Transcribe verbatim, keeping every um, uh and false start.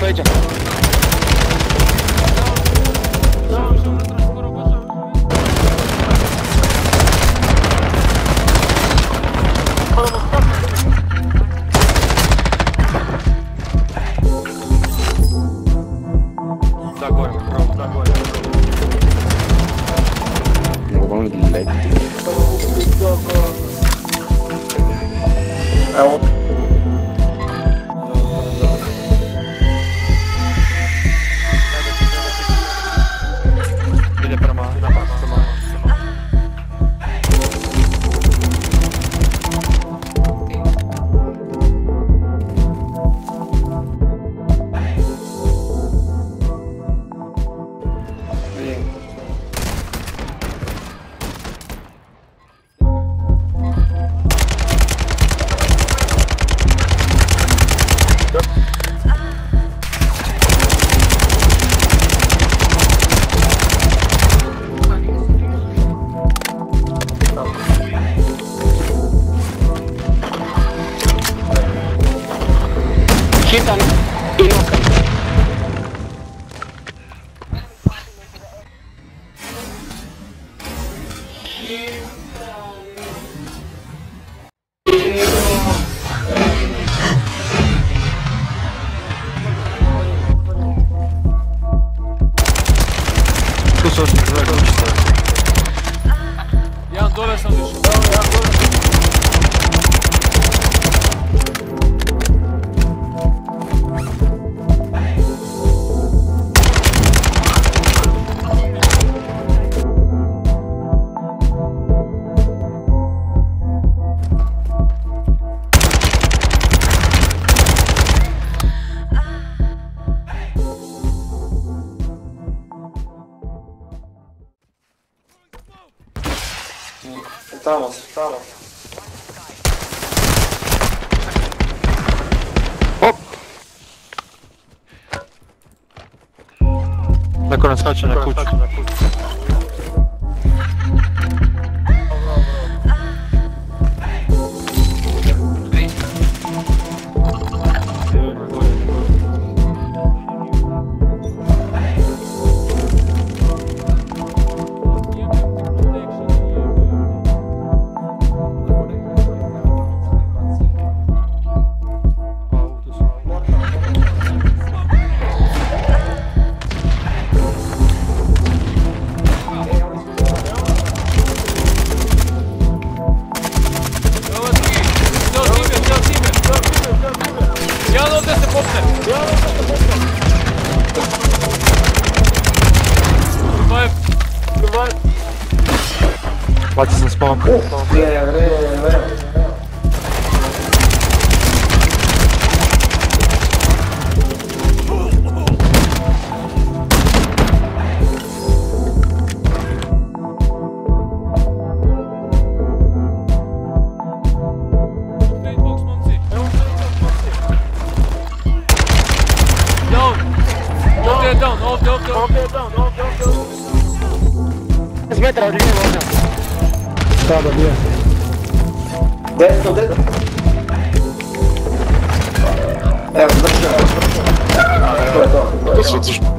leđa. Da gore, pravo, da gore. Mogu vam li leti? Evo. Ide prema, na pas, prema. Hitan i nokan. Tu su osim prve kućice. Jedan dole sam više. Jedan dole. Estamos, estamos. Hop! Neko nas hače na kuću. Baci sam spawn. Gdje, gdje, deset metra od linije vožnja. Sada, gdje? Desno, desno. Evo, završio, evo, završio. To je to. To su